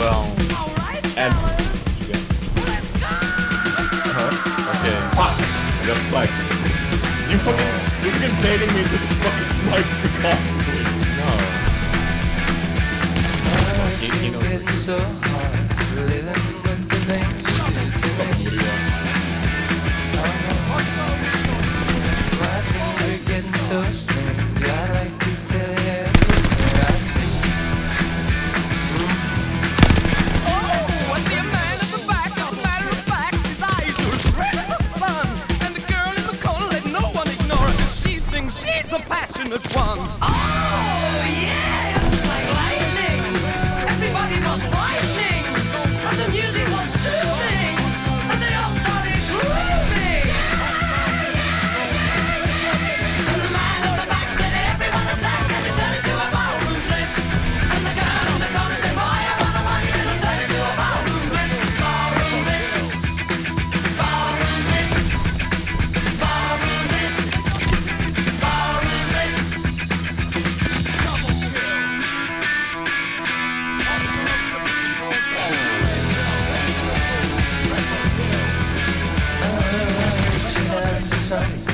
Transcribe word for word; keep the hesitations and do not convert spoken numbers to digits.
well. And Let's go! uh-huh. Okay. Fuck! I got sniped. You fucking you fucking baiting me to this fucking snipe constantly. No. You, you know getting so hard living with the things you do to me. My things are getting so strange. I like to tell you everything I see. Oh, I see a man at the back. As a matter of fact, his eyes are as red as the sun. And the girl in the corner, let no one ignore her, 'cause she thinks she's the passionate one. Oh, yeah, it was like lightning. Everybody was frightening, and the music was soothing, and they all started grooving. And the man on the back said, everyone attack, and they turned into a ballroom blitz. And the girl in the corner said, boy, I wanna want you, and turn into a ballroom blitz. Ballroom blitz. Ballroom blitz. Ballroom blitz. Ballroom blitz. Double kill. Reaching out for something